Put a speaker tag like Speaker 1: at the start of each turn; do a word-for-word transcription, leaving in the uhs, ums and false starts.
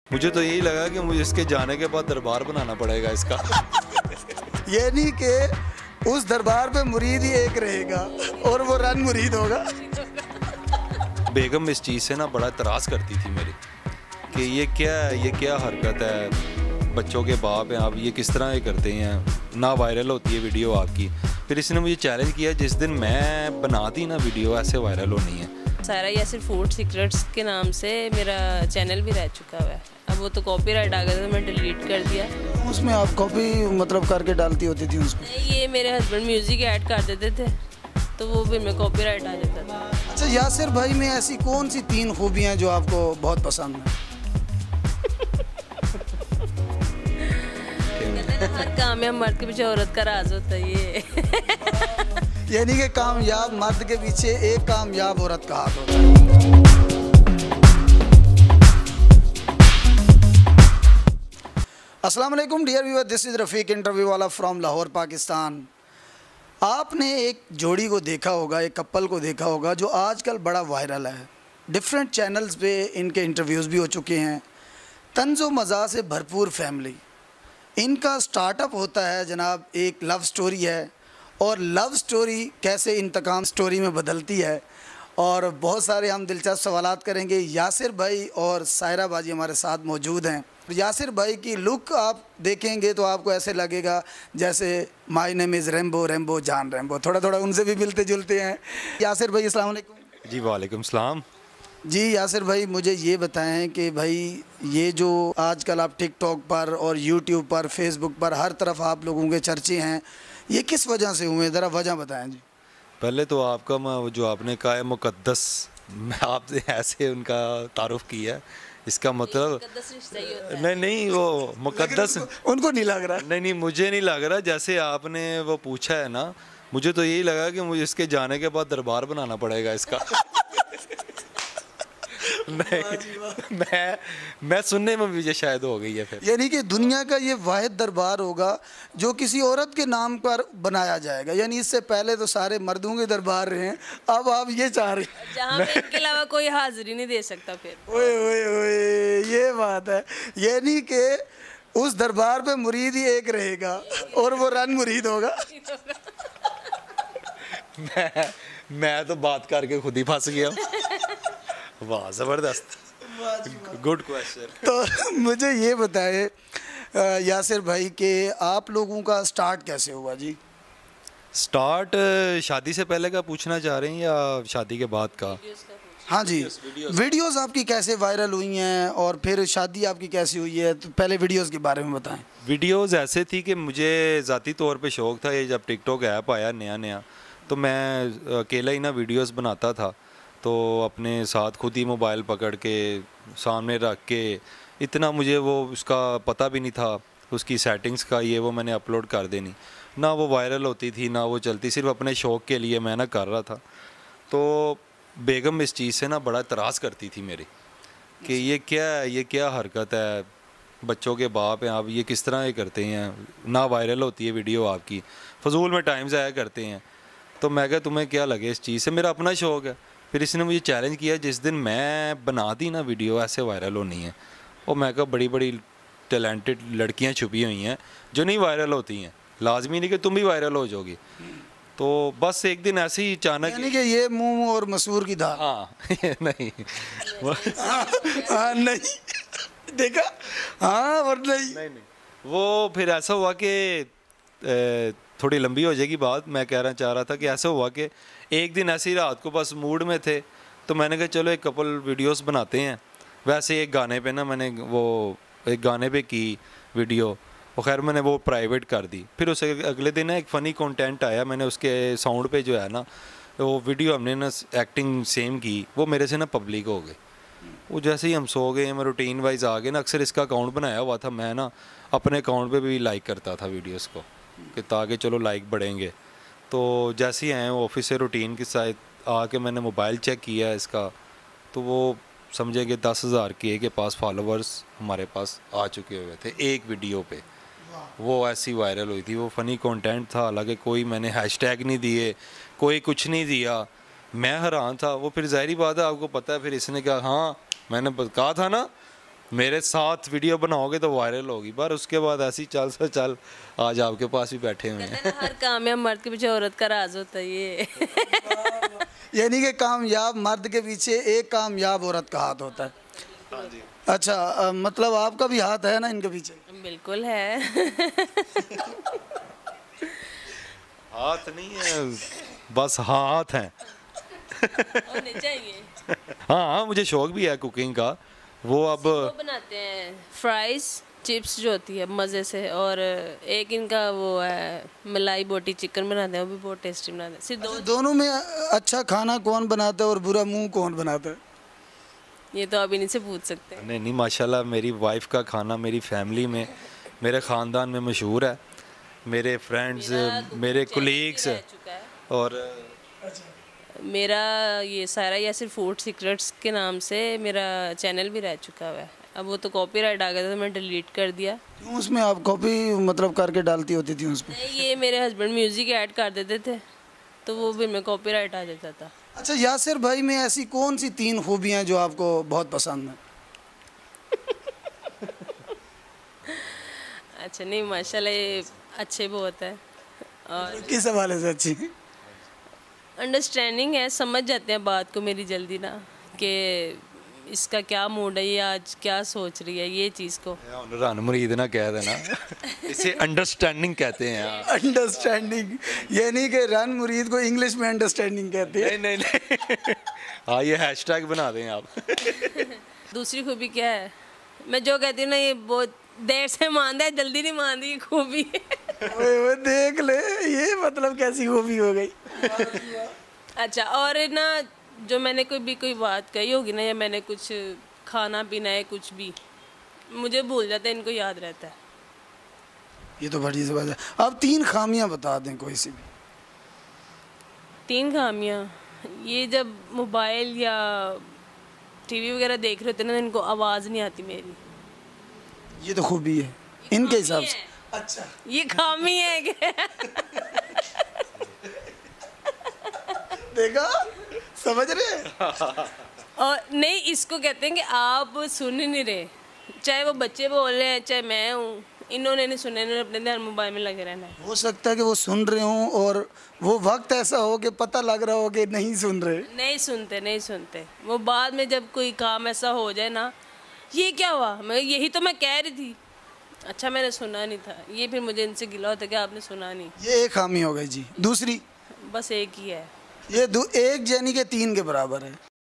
Speaker 1: मुझे तो यही लगा कि मुझे इसके जाने के बाद दरबार बनाना पड़ेगा इसका।
Speaker 2: ये नहीं कि उस दरबार पे मुरीद ही एक रहेगा और वो रन मुरीद होगा।
Speaker 1: बेगम इस चीज़ से ना बड़ा इतराज़ करती थी मेरी कि ये क्या है, ये क्या हरकत है, बच्चों के बाप हैं आप, ये किस तरह ये करते हैं, ना वायरल होती है वीडियो आपकी। फिर इसने मुझे चैलेंज किया, जिस दिन मैं बनाती ना वीडियो ऐसे वायरल होनी है।
Speaker 3: सायरा यासिर फूड सीक्रेट्स के नाम से मेरा चैनल भी रह चुका हुआ है। अब वो तो कॉपीराइट आ गया था, मैंने डिलीट कर दिया।
Speaker 2: उसमें आप कॉपी मतलब करके डालती होती थी उसको?
Speaker 3: ये मेरे हस्बैंड म्यूजिक ऐड कर देते थे तो वो भी में कॉपीराइट आ जाता था।
Speaker 2: अच्छा, यासिर भाई में ऐसी कौन सी तीन खूबियाँ जो आपको बहुत पसंद हैं?
Speaker 3: हर कामयाब मर्द के पीछे औरत का राज होता है ये।
Speaker 2: यानी कि कामयाब मर्द के पीछे एक कामयाब औरत का हाथ होता है। अस्सलाम वालेकुम dear viewer, this is Rafiq interview वाला फ्रॉम लाहौर पाकिस्तान। आपने एक जोड़ी को देखा होगा, एक कपल को देखा होगा जो आजकल बड़ा वायरल है। डिफरेंट चैनल्स पे इनके इंटरव्यूज़ भी हो चुके हैं। तंज़ो मज़ा से भरपूर फैमिली, इनका स्टार्टअप होता है जनाब, एक लव स्टोरी है और लव स्टोरी कैसे इंतकाम स्टोरी में बदलती है, और बहुत सारे हम दिलचस्प सवालात करेंगे। यासिर भाई और सायरा बाजी हमारे साथ मौजूद हैं। यासिर भाई की लुक आप देखेंगे तो आपको ऐसे लगेगा जैसे my name is Rambo, Rambo John Rambo, थोड़ा थोड़ा उनसे भी मिलते जुलते हैं। यासिर भाई अस्सलाम वालेकुम।
Speaker 1: जी वालेकुम सलाम।
Speaker 2: जी यासिर भाई, मुझे ये बताएं कि भाई ये जो आजकल आप टिकटॉक पर और यूट्यूब पर, फेसबुक पर हर तरफ आप लोगों के चर्चे हैं, ये किस वजह से हुए, ज़रा वजह बताएं जी।
Speaker 1: पहले तो आपका जो आपने कहा है मुक़द्दस, मैं आपने ऐसे उनका तारुफ किया है, इसका मतलब नहीं नहीं वो मुक़द्दस
Speaker 2: उनको, उनको नहीं लग रहा।
Speaker 1: नहीं नहीं मुझे नहीं लग रहा, जैसे आपने वो पूछा है ना, मुझे तो यही लगा कि मुझे इसके जाने के बाद दरबार बनाना पड़ेगा इसका। नहीं मैं मैं सुनने में मुझे शायद हो गई है फिर।
Speaker 2: यानी कि दुनिया का ये वाहिद दरबार होगा जो किसी औरत के नाम पर बनाया जाएगा। यानी इससे पहले तो सारे मर्दों के दरबार रहे हैं, अब आप ये चाह रहे हैं
Speaker 3: जहाँ पे इनके अलावा कोई हाजिरी नहीं दे सकता फिर।
Speaker 2: ओए ओए ओए, ये बात है। यानी कि उस दरबार पे मुरीद ही एक रहेगा और वो रन मुरीद होगा।
Speaker 1: मैं मैं तो बात करके खुद ही फंस गया। वाह ज़बरदस्त, गुड क्वेश्चन।
Speaker 2: तो मुझे ये बताए यासिर भाई कि आप लोगों का स्टार्ट कैसे हुआ जी?
Speaker 1: स्टार्ट शादी से पहले का पूछना चाह रहे हैं या शादी के बाद का?
Speaker 2: हाँ जी, वीडियोस आपकी कैसे वायरल हुई हैं और फिर शादी आपकी कैसी हुई है, तो पहले वीडियोस के बारे में बताएं।
Speaker 1: वीडियोस ऐसे थी कि मुझे ज़ाती तौर पे शौक़ था, ये जब टिकटॉक ऐप आया नया नया तो मैं अकेला ही ना वीडियोस बनाता था। तो अपने साथ खुद ही मोबाइल पकड़ के सामने रख के, इतना मुझे वो उसका पता भी नहीं था उसकी सेटिंग्स का, ये वो मैंने अपलोड कर देनी ना, वो वायरल होती थी ना वो चलती, सिर्फ अपने शौक़ के लिए मैं ना कर रहा था। तो बेगम इस चीज़ से ना बड़ा इतराज़ करती थी मेरी कि ये क्या है, ये क्या हरकत है, बच्चों के बाप हैं आप, ये किस तरह ये करते हैं, ना वायरल होती है वीडियो आपकी, फजूल में टाइम ज़ाया करते हैं। तो मैं कहा तुम्हें क्या लगे इस चीज़ से, मेरा अपना शौक़ है। फिर इसने मुझे चैलेंज किया, जिस दिन मैं बना दी ना वीडियो ऐसे वायरल होनी है। और मैं कहा बड़ी बड़ी टैलेंटेड लड़कियां छुपी हुई हैं जो नहीं वायरल होती हैं, लाजमी नहीं कि तुम भी वायरल हो जाओगी। तो बस एक दिन ऐसे ही अचानक,
Speaker 2: यानी कि ये मुंह और मसूर की दाल।
Speaker 1: हाँ नहीं
Speaker 2: हाँ, हाँ नहीं देखा, हाँ और नहीं
Speaker 1: नहीं नहीं वो फिर ऐसा हुआ कि थोड़ी लंबी हो जाएगी बात, मैं कह रहा चाह रहा था कि ऐसा हुआ कि एक दिन ऐसी रात को बस मूड में थे तो मैंने कहा चलो एक कपल वीडियोस बनाते हैं। वैसे एक गाने पे ना मैंने वो एक गाने पे की वीडियो, और खैर मैंने वो प्राइवेट कर दी। फिर उसे अगले दिन ना एक फ़नी कंटेंट आया, मैंने उसके साउंड पे जो है ना वो वीडियो हमने ना एक्टिंग सेम की, वो मेरे से ना पब्लिक हो गई। वो जैसे ही हम सो गए, मैं रूटीन वाइज आ गए ना, अक्सर इसका अकाउंट बनाया हुआ था, मैं ना अपने अकाउंट पर भी लाइक करता था वीडियोज़ को कि ताकि चलो लाइक बढ़ेंगे। तो जैसे ही आए ऑफिस से रूटीन के साथ आके मैंने मोबाइल चेक किया इसका, तो वो समझे कि दस हज़ार के के पास फॉलोअर्स हमारे पास आ चुके हुए थे एक वीडियो पे। वो ऐसी वायरल हुई थी, वो फ़नी कंटेंट था, हालांकि कोई मैंने हैशटैग नहीं दिए, कोई कुछ नहीं दिया, मैं हैरान था। वो फिर ज़ाहिरी बात है, आपको पता है, फिर इसने कहा हाँ मैंने कहा था ना, मेरे साथ वीडियो बनाओगे तो वायरल होगी, पर उसके बाद ऐसी चाल से चल आज आपके पास भी बैठे हुए हैं।
Speaker 3: कहते हैं ना, हर कामयाब मर्द के पीछे औरत का राज होता है ये।
Speaker 2: यानी कि कामयाब मर्द के पीछे एक कामयाब औरत का हाथ होता है।
Speaker 1: हाँ जी।
Speaker 2: अच्छा, अ, मतलब आपका भी हाथ है ना इनके पीछे?
Speaker 3: बिल्कुल है।
Speaker 1: हाथ नहीं है, बस हाथ हैं।
Speaker 3: होने चाहिए।
Speaker 1: हाँ हाँ, मुझे शौक भी है कुकिंग का। वो अब
Speaker 3: वो बनाते हैं फ्राइज चिप्स जो होती है मज़े से, और एक इनका वो है मलाई बोटी चिकन बनाते हैं, वो भी बहुत टेस्टी बनाते हैं। सिर्फ दो।
Speaker 2: अच्छा, दोनों में अच्छा खाना कौन बनाता है और बुरा मुंह कौन बनाता है?
Speaker 3: ये तो आप इन्हीं से पूछ सकते हैं।
Speaker 1: नहीं नहीं, माशाल्लाह मेरी वाइफ का खाना मेरी फैमिली में, मेरे ख़ानदान में मशहूर है। मेरे फ्रेंड्स, मेरे कोलीग्स
Speaker 3: रह चुका है।
Speaker 1: और
Speaker 3: मेरा ये सारा यासिर फूड सीक्रेट्स के नाम से मेरा चैनल भी रह चुका हुआ है। अब वो तो कॉपीराइट आ गया था तो मैं डिलीट कर दिया।
Speaker 2: क्यों उसमें आप कॉपी मतलब करके डालती होती थी उसमें?
Speaker 3: नहीं, ये मेरे हस्बैंड म्यूज़िक ऐड कर देते थे तो वो भी मैं कॉपीराइट आ जाता था।
Speaker 2: अच्छा, यासिर भाई में ऐसी कौन सी तीन खूबियाँ जो आपको बहुत पसंद हैं?
Speaker 3: अच्छा नहीं, माशाल्लाह ये अच्छे बहुत है और
Speaker 2: किस हवाले से अच्छी?
Speaker 3: अंडरस्टैंडिंग है, समझ जाते हैं बात को मेरी जल्दी ना, कि इसका क्या मूड है, ये आज क्या सोच रही है, ये चीज़ को।
Speaker 1: रन मुरीद ना कह देना। इसे अंडरस्टैंडिंग कहते हैं यार।
Speaker 2: अंडरस्टैंडिंग, यानी कि रन मुरीद को इंग्लिश में अंडरस्टैंडिंग कहते हैं।
Speaker 1: नहीं नहीं नहीं। हाँ, ये हैशटैग बना दें आप।
Speaker 3: दूसरी खूबी क्या है, मैं जो कहती हूँ ना ये बहुत देर से मानता है, जल्दी नहीं मानती, ये खूबी है।
Speaker 2: ओए ओए देख ले, ये मतलब कैसी खूबी हो गई।
Speaker 3: अच्छा, और ना जो मैंने कोई भी कोई बात कही होगी ना, या मैंने कुछ खाना पीना है कुछ भी, मुझे भूल जाता है, इनको याद रहता है।
Speaker 2: ये तो बड़ी बात है। अब तीन खामियां बता दें कोई सी भी।
Speaker 3: तीन खामियां, ये जब मोबाइल या टीवी वगैरह देख रहे होते हैं ना, इनको आवाज़ नहीं आती मेरी।
Speaker 2: ये तो खूबी है इनके हिसाब
Speaker 3: खामी
Speaker 2: से।
Speaker 3: है।
Speaker 2: अच्छा,
Speaker 3: ये खामी है क्या?
Speaker 2: देखा, समझ रहे?
Speaker 3: और नहीं, इसको कहते हैं कि आप सुन ही नहीं रहे, चाहे वो बच्चे बोल रहे हैं चाहे मैं हूँ, इन्होंने नहीं सुने, इन्होंने अपने ध्यान मोबाइल में लगे रहना है।
Speaker 2: हो सकता है कि वो सुन रहे हों और वो वक्त ऐसा हो कि पता लग रहा हो कि नहीं सुन रहे।
Speaker 3: नहीं सुनते, नहीं सुनते। वो बाद में जब कोई काम ऐसा हो जाए ना, ये क्या हुआ, मैं यही तो मैं कह रही थी, अच्छा मैंने सुना नहीं था, ये फिर मुझे इनसे गिला होता है कि आपने सुना नहीं।
Speaker 2: ये एक खामी हो गई जी। दूसरी?
Speaker 3: बस एक ही है।
Speaker 2: ये दू एक यानी कि तीन के बराबर है।